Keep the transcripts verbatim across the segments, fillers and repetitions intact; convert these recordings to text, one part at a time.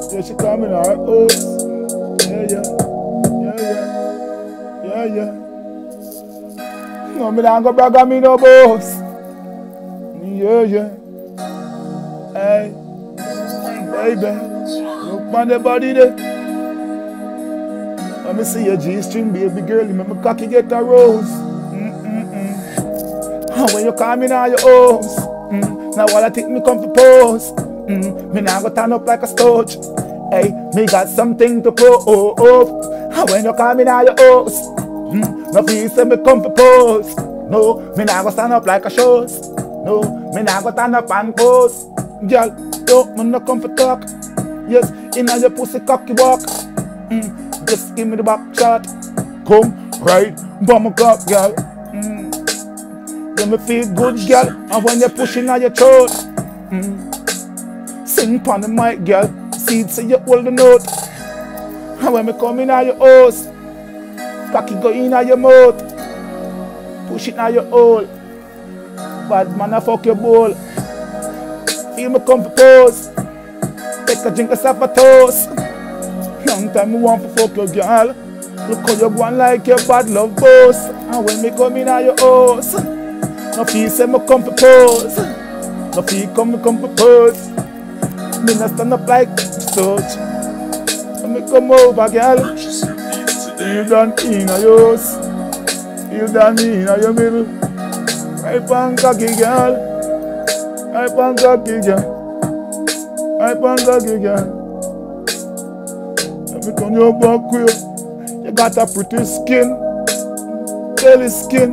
Yeah, she coming out. Oh, yeah, yeah, yeah, yeah, yeah, yeah. No, me not go brag on me no boss. Yeah, yeah. Hey, baby, look on the body there. Let me see your G-string, baby girl. Make my cocky get a rose. Mm-mm-mm. And when you come in on your hoes, mm, now all I think me come for pose. Mm, me now go turn up like a stooge. Hey, me got something to prove. Oh, oh. And when you come in on your hoes, mm, no feel say me come for pose. No, me now go stand up like a shows. No, me now go turn up and pose. Girl, yo, me no come for talk. Yes, in your pussy cocky walk. Mm, just give me the back shot. Come right, bomb a cock, girl. Mm. You me feel good, girl. And when you're pushing on your throat, mm. Sing pon the mic, girl. See it so you hold the note. And when me come in on your house, cocky go in on your mouth. Push it on your hole. Bad man, I fuck your bowl. Feel me come for pose. Take a drink of Safa toast. Long time me want to fuck your girl. Look how you go on like your bad love boss. And when me come in on your house, no feel say me come for pose. No feel come me come for pose. Me not stand up like such. When me come over, girl, you done in a yours. You done in a your middle. Right on cocky, girl. Right on cocky, girl. Right on cocky, girl. Let me turn your back queer. You got a pretty skin. Belly skin.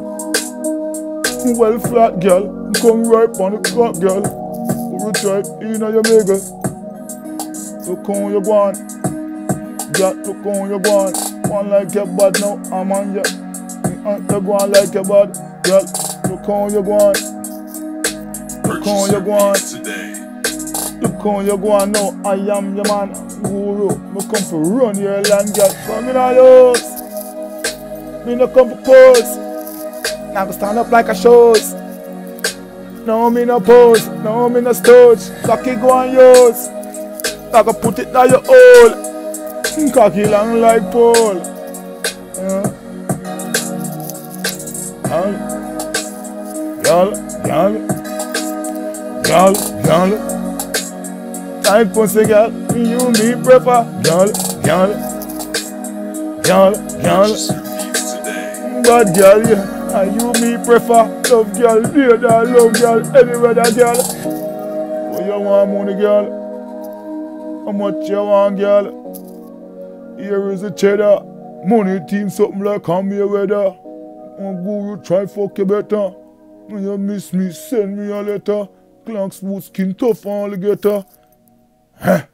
Well flat, girl. Come right on the clock, girl. Put it right in your mega. Look how you want. Girl, look how you want. One like your bad now, I'm on you. You go on like your bad. Girl, look how you want. Look how you want. Look how you go on now. I am your man. Guru. Me come for run your land, girl. Come in our house. Me no come for pose. Now go stand up like a shows. No, me no pose. No, me no stooge. Cocky go on yours. I go put it down your hole. Cocky long like pole. Yeah. Girl, girl, girl, girl. Tight pussy, girl. You me prefer. Girl, girl, girl, girl. Bad girl, yeah. And you me prefer. Love girl, dear that love girl. Anywhere that girl. What you want, money, girl? How much you want, girl? Here is the cheddar. Money team something like come here weather. Oh, Guru, try fuck you better. When you miss me, send me a letter. Clank smooth skin tough alligator. Huh?